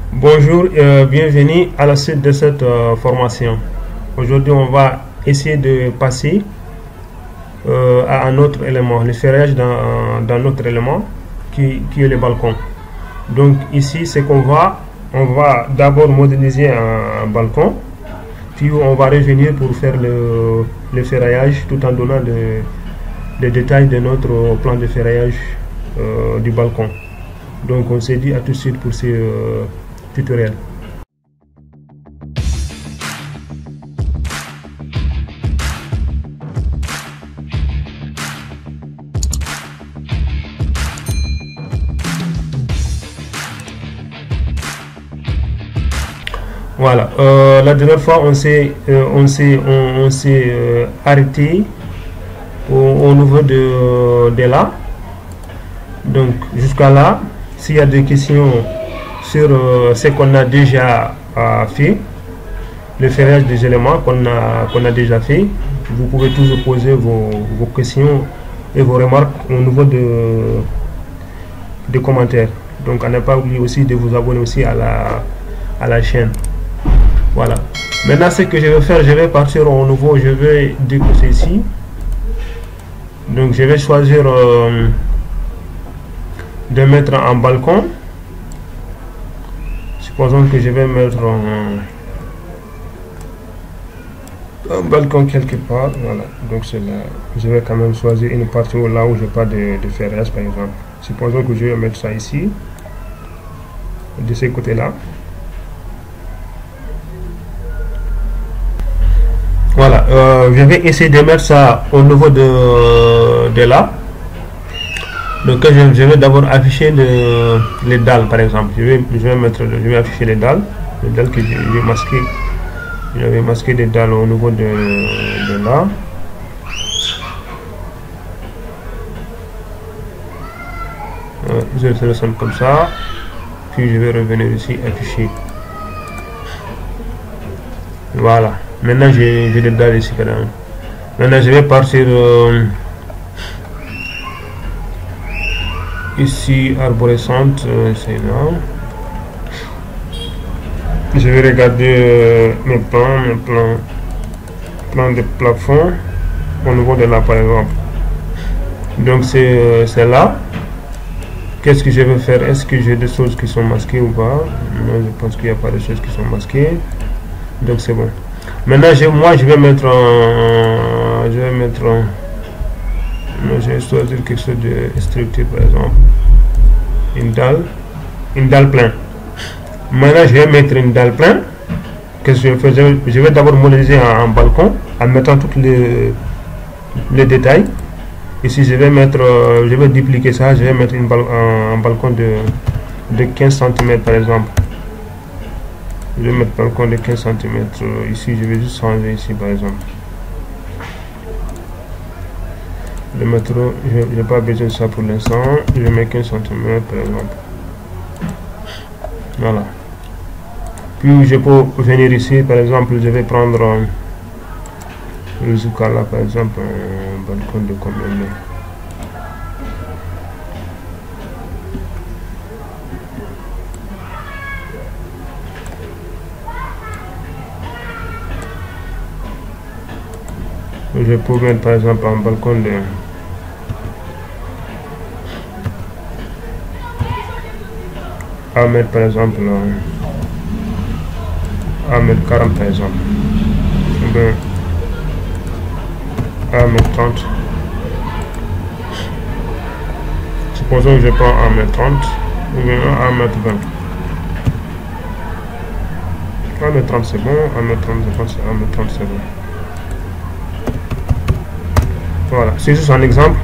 Bonjour et bienvenue à la suite de cette formation. Aujourd'hui, on va essayer de passer à un autre élément, le ferrage dans notre élément qui est le balcon. Donc ici, c'est on va d'abord modéliser un balcon, puis on va revenir pour faire le ferraillage tout en donnant les détails de notre plan de ferraillage du balcon. Donc on s'est dit à tout de suite pour ces tutoriel. Voilà, la dernière fois on s'est arrêté au niveau de là. Donc jusqu'à là, s'il y a des questions sur ce qu'on a déjà fait, le ferrage des éléments qu'on a déjà fait, vous pouvez toujours poser vos questions et vos remarques au niveau de commentaires. Donc à ne pas oublier aussi de vous abonner aussi à la chaîne. Voilà. Maintenant ce que je vais faire, je vais partir au nouveau, je vais découper ici. Donc je vais choisir de mettre un balcon. Supposons que je vais mettre un balcon quelque part. Voilà, donc c'est là. Je vais quand même choisir une partie là où je n'ai pas de ferrage, par exemple. Supposons que je vais mettre ça ici, de ce côté là. Voilà, je vais essayer de mettre ça au niveau de là. Donc je vais d'abord afficher les dalles, par exemple. Je vais afficher les dalles que je vais masquer. Je vais masquer des dalles au niveau de là. Je sélectionne comme ça. Puis je vais revenir ici, afficher. Voilà. Maintenant j'ai des dalles ici quand même. Maintenant je vais partir ici, arborescente, c'est là. Je vais regarder mes plans de plafond au niveau de là, par exemple. Donc c'est là. Qu'est-ce que je vais faire? Est-ce que j'ai des choses qui sont masquées ou pas? Non, je pense qu'il n'y a pas de choses qui sont masquées. Donc c'est bon. Maintenant moi je vais mettre je vais choisir quelque chose de structure, par exemple une dalle plein. Maintenant je vais mettre une dalle plein. Qu'est-ce que je vais faire? Je vais d'abord modéliser un balcon en mettant tous les détails. Ici je vais dupliquer ça. Je vais mettre un balcon de 15 cm par exemple. Je vais mettre un balcon de 15 cm ici. Je vais juste changer ici par exemple. Le métro, je n'ai pas besoin de ça pour l'instant. Je mets 15 cm par exemple. Voilà. Puis je peux venir ici par exemple. Je vais prendre le Zuka là par exemple. Un balcon de combien? Je peux mettre par exemple un balcon de 1 mètre par exemple, 1 mètre 40 par exemple, ou bien 1 mètre 30. Supposons que je prends 1 mètre 30 ou bien 1 mètre 20. 1 mètre 30 c'est bon, 1 mètre 30 je pense que 1 mètre 30 c'est bon. Voilà, c'est juste un exemple.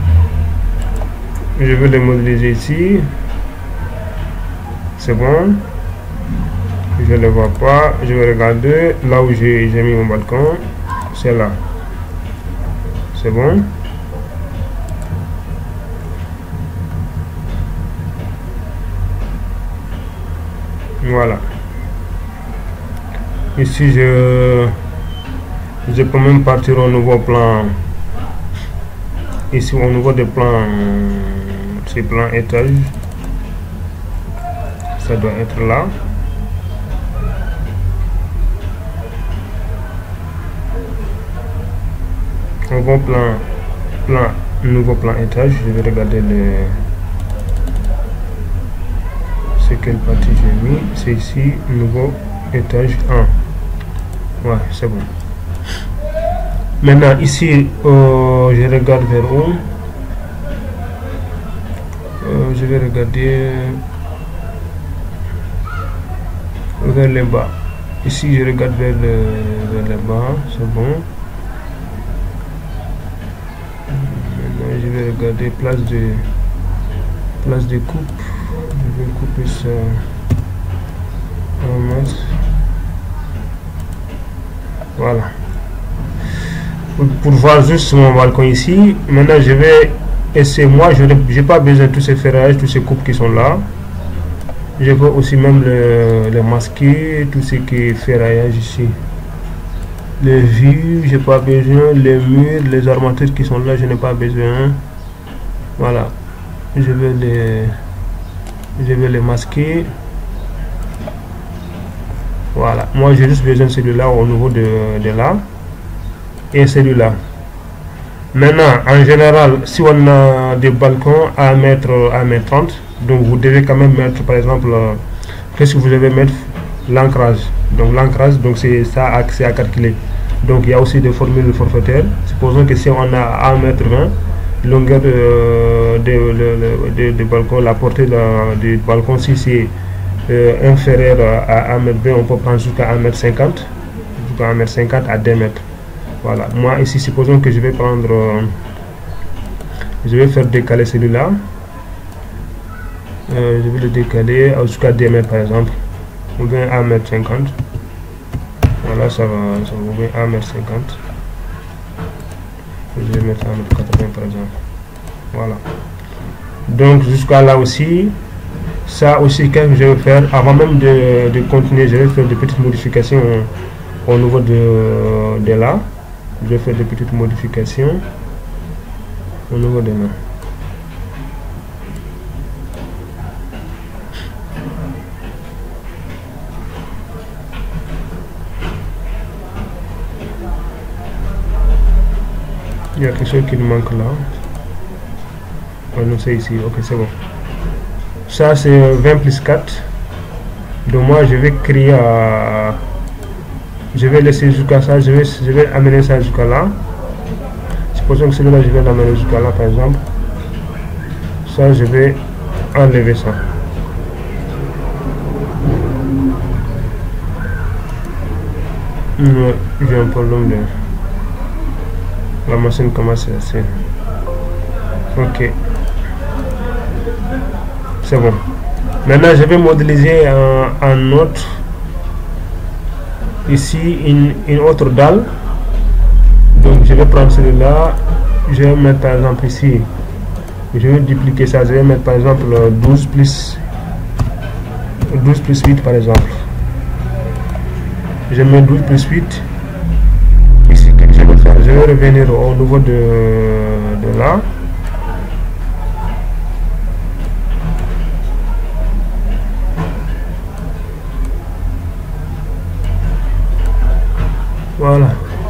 Je vais le modéliser ici. C'est bon. Je ne le vois pas. Je vais regarder là où j'ai mis mon balcon. C'est là. C'est bon. Voilà. Ici je peux même partir au nouveau plan. Ici au niveau des plans, ces plans étage, ça doit être là. un bon nouveau plan étage. Je vais regarder c'est quelle partie j'ai mis. C'est ici, nouveau étage 1. Ouais, c'est bon. Maintenant ici, je regarde vers où. Je vais regarder vers le bas. Ici, je regarde vers le bas, c'est bon. Maintenant, je vais regarder place de coupe. Je vais couper ça en masse. Voilà. Pour voir juste mon balcon ici. Maintenant, je vais essayer. Moi, je n'ai pas besoin de tous ces ferrages, tous ces coupes qui sont là. Je peux aussi même le masquer, tout ce qui est ferraillage ici. Les vues, j'ai pas besoin. Les murs, les armatures qui sont là, je n'ai pas besoin. Voilà. Je vais les masquer. Voilà. Moi, j'ai juste besoin de celui-là au niveau de là. Et celui-là. Maintenant, en général, si on a des balcons à 1m30, donc vous devez quand même mettre, par exemple, qu'est-ce que vous devez mettre? L'ancrage. Donc l'ancrage, donc c'est ça, c'est à calculer. Donc il y a aussi des formules forfaitaires. Supposons que si on a 1m20, longueur de balcon, la portée du balcon, si c'est inférieur à 1m20, on peut prendre jusqu'à 1m50, jusqu'à 1m50 à 2 mètres. Voilà. Moi ici, supposons que je vais prendre, je vais faire décaler celui-là. Je vais le décaler jusqu'à 2 mètres par exemple, ou bien 1m50. Voilà, ça va ouvrir 1m50. Je vais mettre 1m80 par exemple. Voilà. Donc jusqu'à là aussi, ça aussi, qu'est-ce que je vais faire avant même de continuer, je vais faire des petites modifications au niveau de là. Je vais faire des petites modifications au niveau de là. Il y a quelque chose qui me manque là. Oh non, c'est ici. Ok, c'est bon. Ça, c'est 20 plus 4. Donc, moi, je vais créer. Je vais laisser jusqu'à ça. Je vais amener ça jusqu'à là. Supposons que celui-là, je vais l'amener jusqu'à là, par exemple. Ça, je vais enlever ça. J'ai un problème de. La machine commence à assez. Ok. C'est bon. Maintenant, je vais modéliser un autre. Ici, une autre dalle. Donc, je vais prendre celui-là. Je vais mettre par exemple ici. Je vais dupliquer ça. Je vais mettre par exemple 12 plus 8 par exemple. Je mets 12 plus 8. Ici, qu'est-ce que je vais faire? Je vais revenir au niveau de là. Voilà.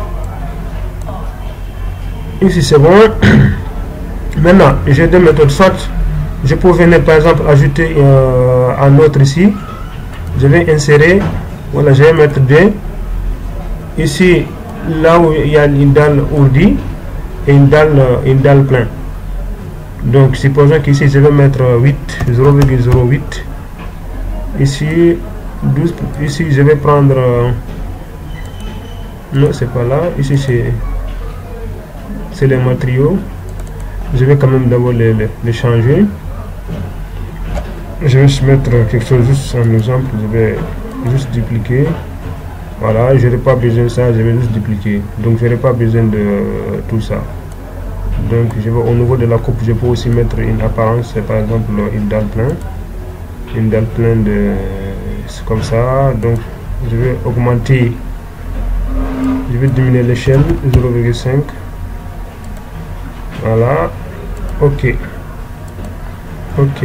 Ici c'est bon. Maintenant, j'ai deux méthodes. Soit je peux venir par exemple ajouter un autre ici. Je vais insérer. Voilà, je vais mettre 2. Ici, là où il y a une dalle ourdie et une dalle plein. Donc, supposons qu'ici je vais mettre 8, 0,08. Ici, 12. Ici, je vais prendre. Non, c'est pas là. Ici, c'est les matériaux. Je vais quand même d'abord les changer. Je vais mettre quelque chose juste en exemple. Je vais juste dupliquer. Voilà, je n'aurai pas besoin de ça. Je vais juste dupliquer. Donc, je n'aurai pas besoin de tout ça. Donc, je vais au niveau de la coupe, je peux aussi mettre une apparence. Par exemple, une dalle plein. Une dalle pleine de. C'est comme ça. Donc, je vais augmenter. Je vais diminuer l'échelle 0,5. Voilà. Ok. Ok.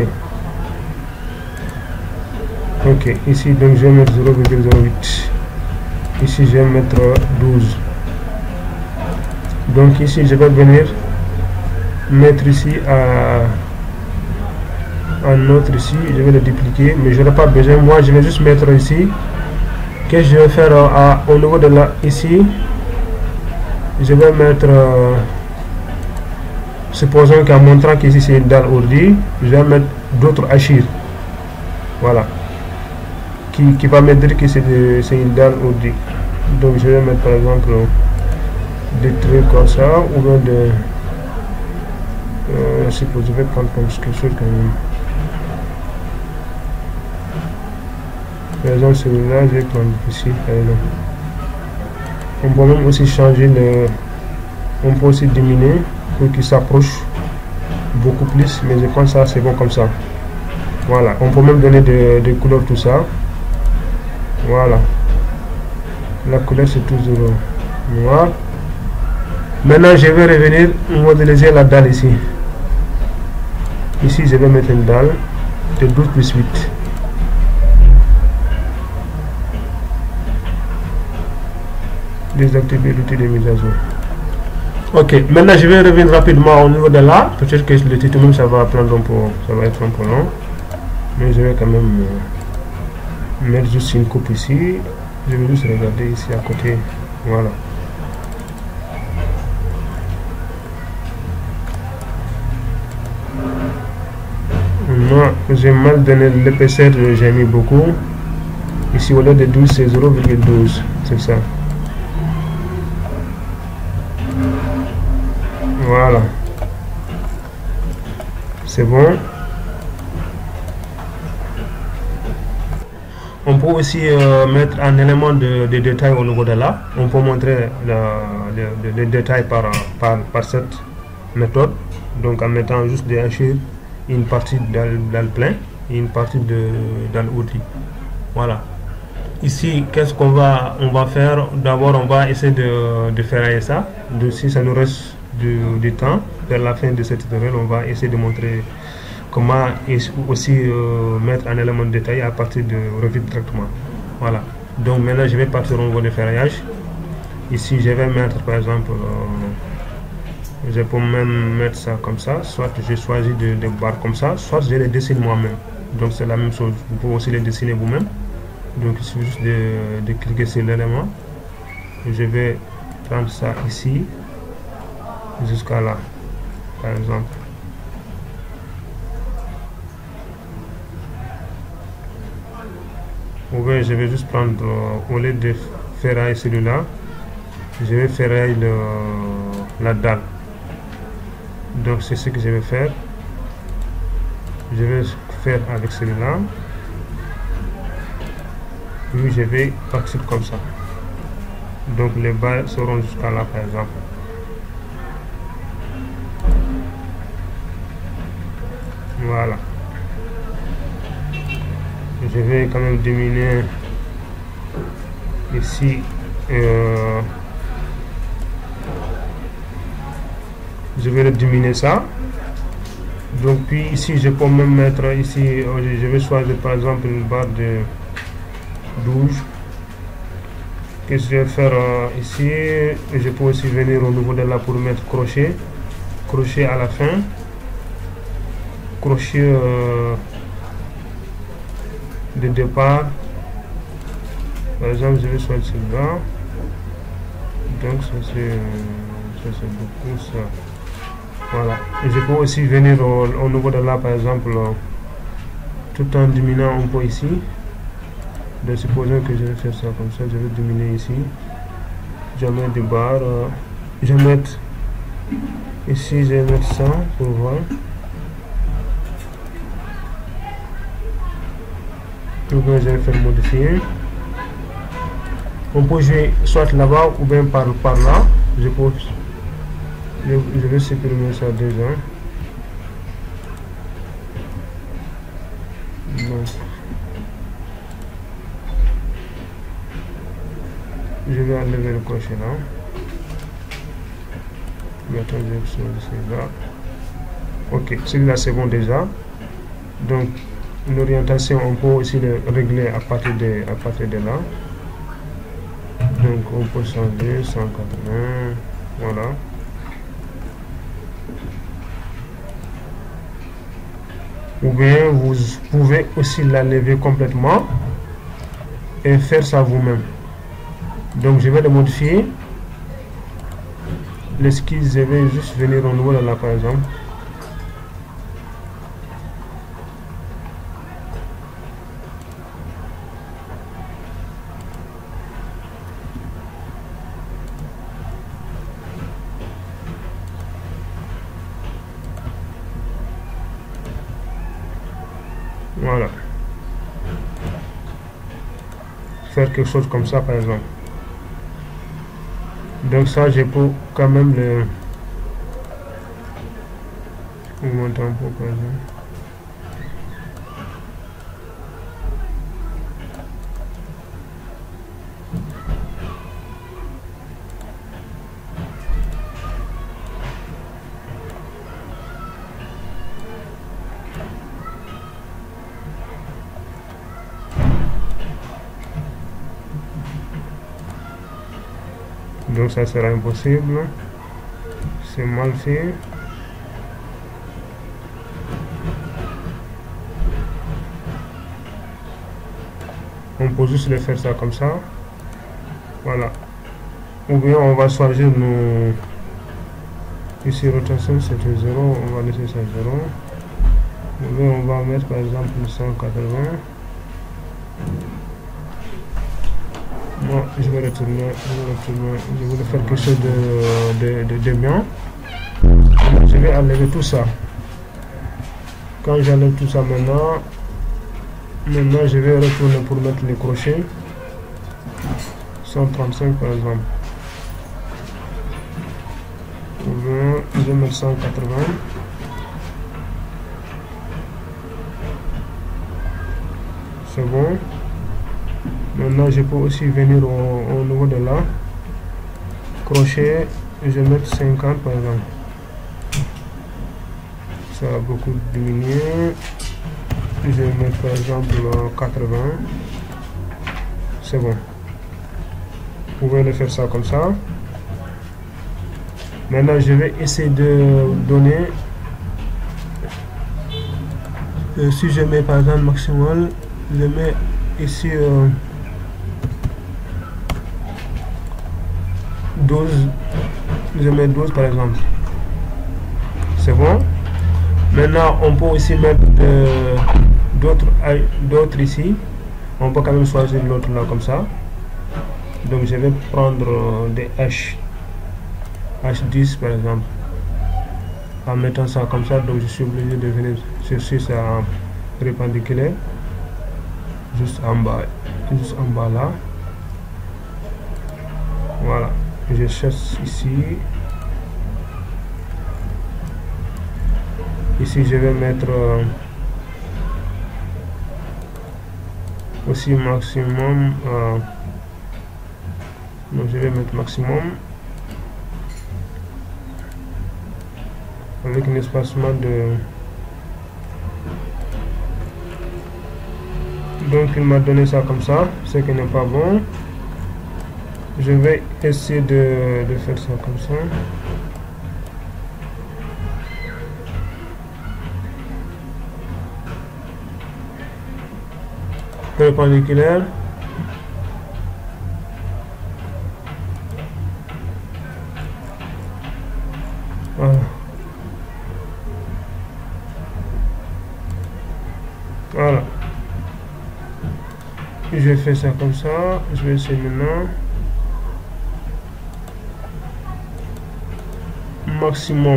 Ok. Ici, donc, je vais mettre 0,08. Ici, je vais mettre 12. Donc ici je vais venir mettre ici un autre ici, je vais le dupliquer, mais je n'ai pas besoin. Moi je vais juste mettre ici. Qu'est-ce que je vais faire au niveau de là ici, je vais mettre supposons qu'en montrant qu'ici c'est une dalle ordi, je vais mettre d'autres achir, voilà, qui va me dire que c'est une dalle ordi. Donc je vais mettre par exemple des trucs comme ça, ou bien de je suppose, je vais prendre comme quelque chose quand même. Par exemple celui-là, je vais prendre ici par exemple. On peut même aussi changer on peut aussi diminuer pour qu'il s'approche beaucoup plus, mais je pense que ça c'est bon comme ça. Voilà, on peut même donner des couleurs, tout ça. Voilà, la couleur c'est toujours noir. Maintenant je vais revenir modéliser la dalle ici. Ici je vais mettre une dalle de 12 plus 8. Désactiver l'outil de mise à jour. Ok, maintenant je vais revenir rapidement au niveau de là. Peut-être que le titre même ça va prendre ça va être un peu long, mais je vais quand même mettre juste une coupe ici. Je vais juste regarder ici à côté. Voilà. Moi j'ai mal donné l'épaisseur, j'ai mis beaucoup. Ici au lieu de 12 c'est 0,12, c'est ça. Voilà, c'est bon. On peut aussi mettre un élément de détail au niveau de là. On peut montrer le détail par cette méthode. Donc en mettant juste des hachures, une partie dans le plein et une partie dans l'outil. Voilà. Ici, qu'est-ce qu'on va faire? D'abord, on va essayer de ferrailler ça. Si ça nous reste du temps, vers la fin de cette tutoriel, on va essayer de montrer comment aussi mettre un élément de détail à partir de revue de traitement. Voilà. Donc maintenant, je vais partir au niveau de ferraillage. Ici, je vais mettre par exemple, je peux même mettre ça comme ça. Soit j'ai choisi de barres comme ça, soit je les dessine moi-même. Donc c'est la même chose. Vous pouvez aussi les dessiner vous-même. Donc il suffit juste de cliquer sur l'élément. Je vais prendre ça ici jusqu'à là, par exemple. Ou bien je vais juste prendre, au lieu de ferrailler celui-là, je vais ferrailler la dalle. Donc c'est ce que je vais faire. Je vais faire avec celui-là. Puis je vais partir comme ça. Donc les barres seront jusqu'à là, par exemple. Voilà. Je vais quand même diminuer ici. Je vais le diminuer ça. Donc puis ici je peux même mettre ici, je vais choisir par exemple une barre de 12. Qu'est-ce que je vais faire ici? Je peux aussi venir au niveau de là pour mettre crochet à la fin, crochet de départ. Par exemple je vais choisir celui-là. Donc ça c'est beaucoup ça. Voilà. Et je peux aussi venir au niveau de là, par exemple, tout en diminuant un peu ici. Donc supposons que je vais faire ça comme ça, je vais diminuer ici. Je vais mettre des barres. Je vais mettre ici, je vais mettre ça pour voir. Donc je vais faire modifier. On peut jouer soit là-bas ou bien par là. Je vais supprimer ça déjà. Donc, je vais enlever le crochet là. Maintenant, je vais choisir là. Ok, celui-là c'est bon déjà. Donc, l'orientation, on peut aussi le régler à partir de là. Donc, on peut changer 180. Voilà. ou bien vous pouvez aussi la lever complètement et faire ça vous-même. Donc je vais le modifier. L'esquisse, je vais juste venir au niveau de là par exemple. Voilà. Faire quelque chose comme ça par exemple. Donc ça, je peux quand même le augmenter un peu par exemple. Donc ça sera impossible, c'est mal fait. On peut juste le faire ça comme ça, voilà. Ou bien on va choisir nos ici rotation c'était 0, on va laisser ça 0. Ou bien on va mettre par exemple 180. Bon, je vais retourner, je voulais faire quelque chose de bien. Je vais enlever tout ça. Quand j'enlève tout ça maintenant, je vais retourner pour mettre les crochets. 135 par exemple. Ou bien je vais mettre 180. C'est bon. Maintenant, je peux aussi venir au niveau de là. Crochet, je vais mettre 50 par exemple. Ça a beaucoup diminué. Je vais mettre par exemple 80. C'est bon. Vous pouvez le faire ça comme ça. Maintenant, je vais essayer de donner. Si je mets par exemple maximal, je mets ici 12, je mets 12 par exemple. C'est bon. Maintenant on peut aussi mettre d'autres ici. On peut quand même choisir l'autre là comme ça. Donc je vais prendre des H10 par exemple. En mettant ça comme ça, donc je suis obligé de venir chercher ça perpendiculaire. Juste en bas là. Voilà. Je cherche ici. Ici je vais mettre aussi maximum. Donc je vais mettre maximum avec un espacement de. Donc il m'a donné ça comme ça, ce qui n'est pas bon. Je vais essayer de faire ça comme ça. Perpendiculaire. Voilà. Voilà. Je vais faire ça comme ça. Je vais essayer maintenant. Maximum.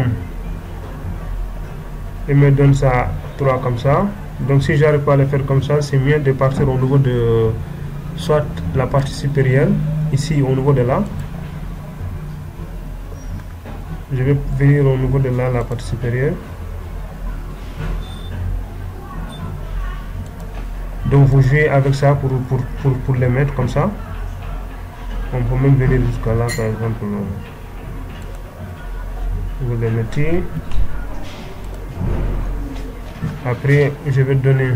Il me donne ça 3 comme ça. Donc si j'arrive pas à le faire comme ça, c'est mieux de partir au niveau de soit la partie supérieure, ici au niveau de là. Je vais venir au niveau de là, la partie supérieure. Donc vous jouez avec ça pour les mettre comme ça. On peut même venir jusqu'à là par exemple. Vous les mettez. Après je vais donner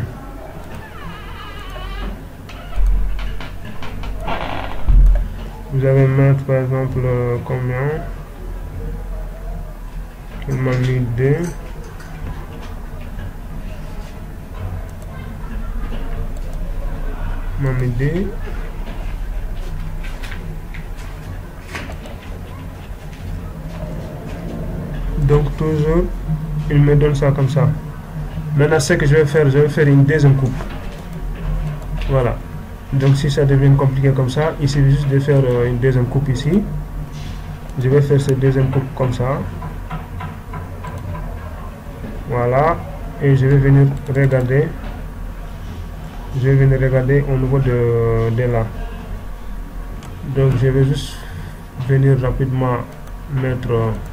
vous allez mettre par exemple combien. Il m'a mis 2. m'aider. Donc toujours il me donne ça comme ça. Maintenant ce que je vais faire une deuxième coupe. Voilà. Donc si ça devient compliqué comme ça, il suffit juste de faire une deuxième coupe ici. Je vais faire cette deuxième coupe comme ça. Voilà. Et je vais venir regarder. Je vais venir regarder au niveau de là. Donc je vais juste venir rapidement mettre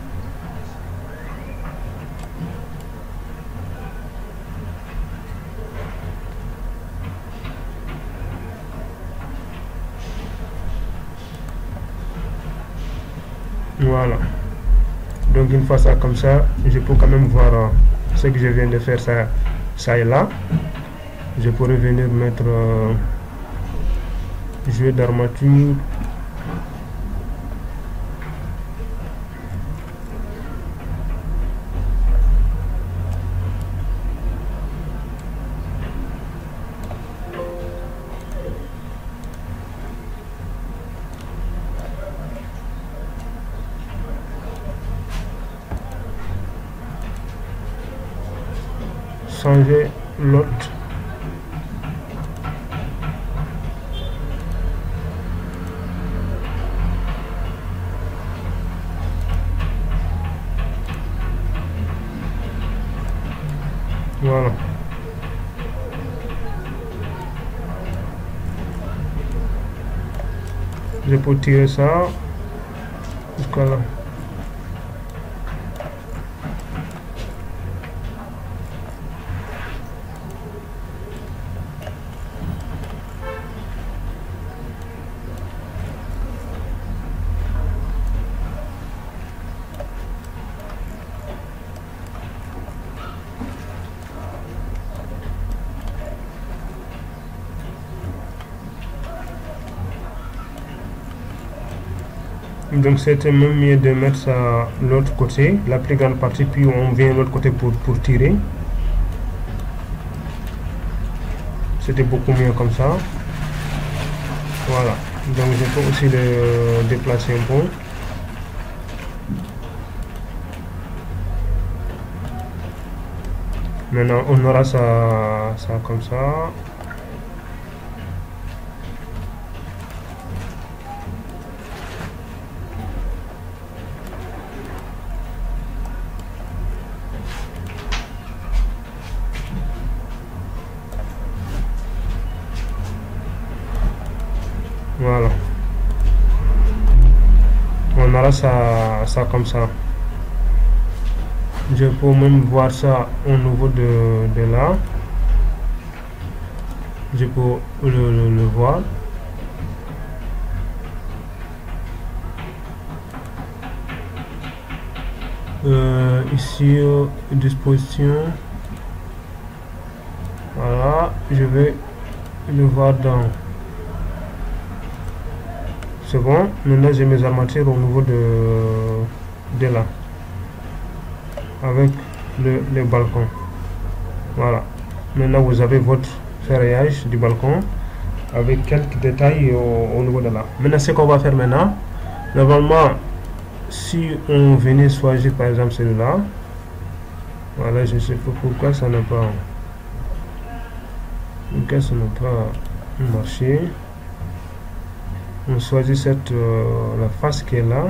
voilà. Donc une fois ça comme ça, je peux quand même voir ce que je viens de faire, ça et là. Je pourrais venir mettre jouer d'armature. Changer l'autre. Voilà. Je peux tirer ça jusqu'à là. Donc c'était même mieux de mettre ça l'autre côté, la plus grande partie, puis on vient de l'autre côté pour tirer. C'était beaucoup mieux comme ça. Voilà. Donc je peux aussi le déplacer un peu. Maintenant on aura ça comme ça. Voilà. On aura ça comme ça. Je peux même voir ça au niveau de là. Je peux le voir. Ici, disposition. Voilà, je vais le voir dans. C'est bon. Maintenant, j'ai mes armatures au niveau de là. Avec le balcon. Voilà. Maintenant, vous avez votre ferraillage du balcon avec quelques détails au niveau de là. Maintenant, ce qu'on va faire maintenant, normalement, si on venait choisir par exemple celui-là, voilà, je sais pas pourquoi ça n'a pas marché. On choisit cette la face qui est là.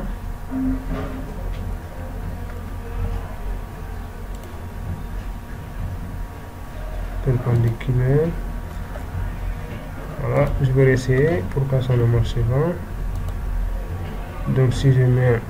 Perpendiculaire. Voilà, je vais essayer pourquoi ça ne marche pas. Donc si je mets,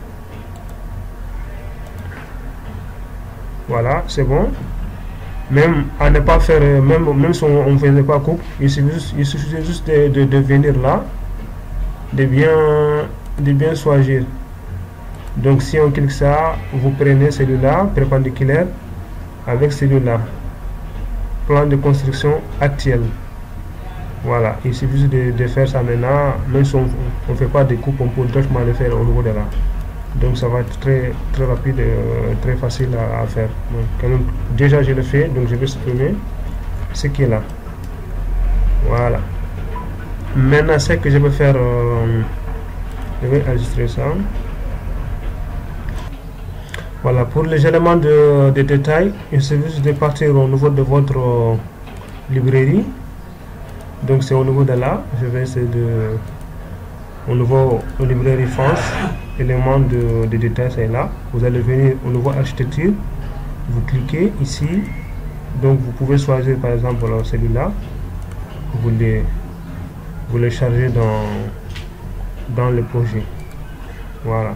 voilà, c'est bon. Même à ne pas faire, même si on ne faisait pas coupe, il suffit juste de venir là, de bien choisir. Donc si on clique ça, vous prenez celui-là perpendiculaire avec celui-là, plan de construction actuel. Voilà, il suffit juste de faire ça maintenant. Même si on ne fait pas de coupe, on peut directement le faire au niveau de là. Donc ça va être très rapide, très facile à faire. Donc, quand même, déjà je le fais, donc je vais supprimer ce qui est là. Voilà. Maintenant, ce que je vais faire, je vais enregistrer ça. Voilà, pour les éléments de détail, il suffit de partir au niveau de votre librairie. Donc c'est au niveau de là, je vais essayer de... Au niveau de librairie France, éléments de détail, c'est là. Vous allez venir au niveau architecture, vous cliquez ici. Donc vous pouvez choisir par exemple celui-là. Vous les chargez dans le projet. Voilà.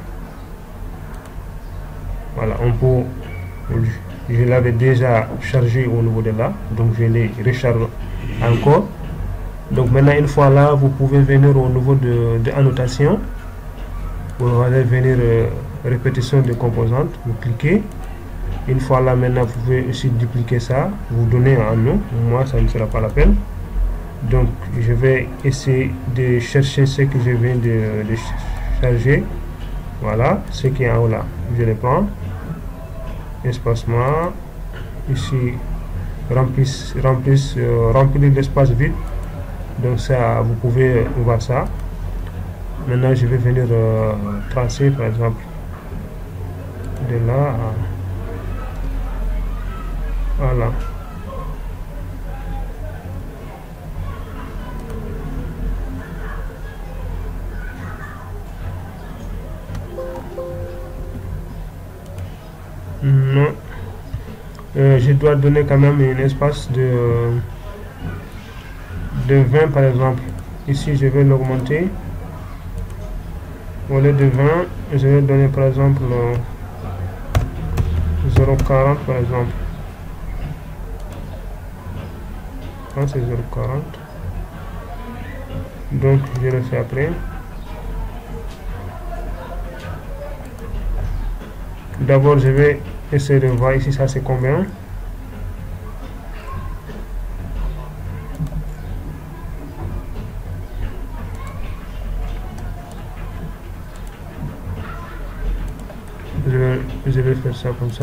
Voilà, on peut, je l'avais déjà chargé au niveau de là, donc je les recharge encore. Donc maintenant, une fois là, vous pouvez venir au niveau de annotation. Vous allez venir répétition de composantes, vous cliquez. Une fois là, maintenant, vous pouvez aussi dupliquer ça, vous donnez un nom. Moi, ça ne sera pas la peine. Donc je vais essayer de chercher ce que je viens de charger. Voilà, ce qui est en haut là, je les prends. Espacement, ici remplir l'espace vide. Donc ça, vous pouvez voir ça. Maintenant je vais venir tracer par exemple de là à... Voilà. Non, je dois donner quand même un espace de 20 par exemple. Ici je vais l'augmenter. Au lieu de 20, je vais donner par exemple 0,40 par exemple. C'est 0,40. Donc je le fais après. D'abord je vais essayer de voir ici ça c'est combien. Je vais faire ça comme ça.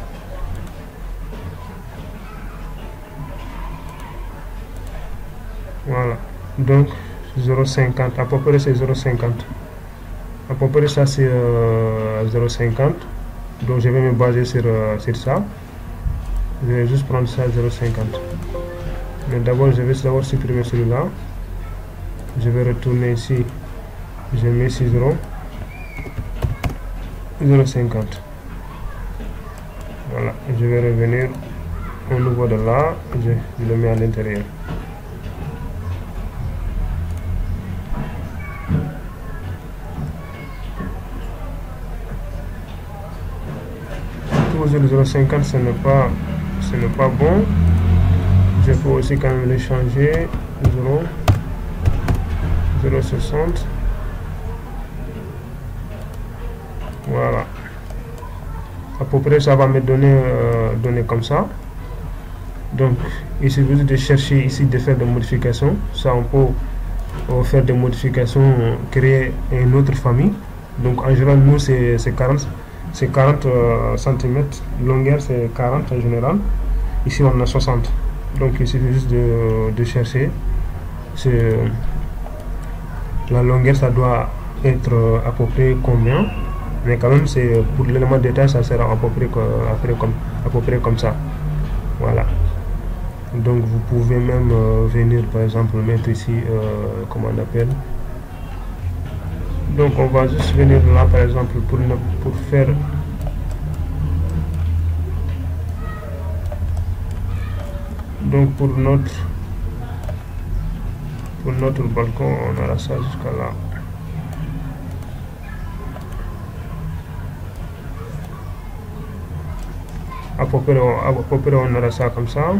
Voilà, donc 0,50, à peu près c'est 0,50. À peu près ça c'est 0,50. Donc je vais me baser sur ça. Je vais juste prendre ça 0,50. Mais d'abord je vais d'abord supprimer celui-là. Je vais retourner ici. Je mets 6 0,50. Voilà, je vais revenir au niveau de là. Je le mets à l'intérieur. Toujours 0,50, ce n'est pas bon. Je peux aussi quand même le changer. 0,60. Voilà. À peu près ça va me donner comme ça. Donc il suffit de chercher ici de faire des modifications. Ça on peut faire des modifications, créer une autre famille. Donc en général nous c'est 40 cm, longueur c'est 40 en général. Ici on a 60. Donc il suffit juste de chercher. La longueur ça doit être à peu près combien. Mais quand même c'est pour l'élément de détail ça sera à peu près comme ça. Voilà. Donc vous pouvez même venir par exemple mettre ici comment on appelle. Donc on va juste venir là par exemple pour faire donc pour notre balcon on aura ça jusqu'à là. À peu près on aura ça comme ça.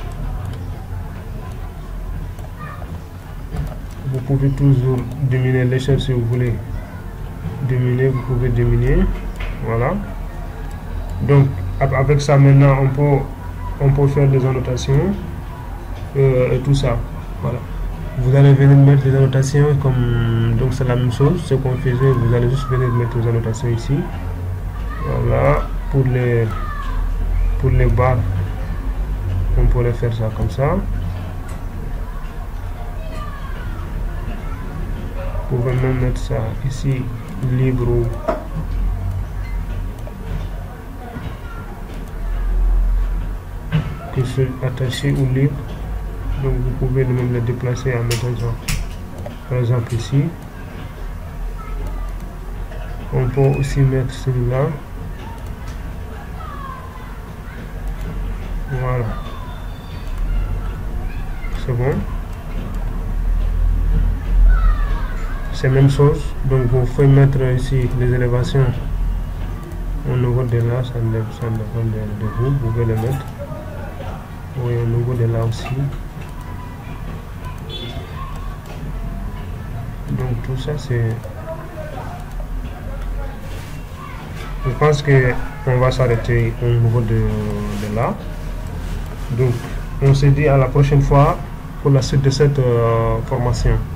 Vous pouvez toujours diminuer l'échelle si vous voulez diminuer, vous pouvez diminuer. Voilà. Donc avec ça maintenant on peut faire des annotations et tout ça. Voilà. Vous allez venir mettre les annotations comme donc c'est la même chose. Ce qu'on faisait, vous allez juste venir mettre les annotations ici. Voilà. Pour les barres, on pourrait faire ça comme ça. Vous pouvez même mettre ça ici libre ou que c'est attaché ou libre. Donc vous pouvez même le déplacer en mettant ça. Par exemple ici. On peut aussi mettre celui-là. Voilà. C'est bon. C'est la même chose. Donc vous pouvez mettre ici les élévations au niveau de là, ça dépend de vous. Vous pouvez les mettre. Oui, au niveau de là aussi. Donc tout ça c'est... Je pense que on va s'arrêter au niveau de là. Donc on se dit à la prochaine fois pour la suite de cette formation.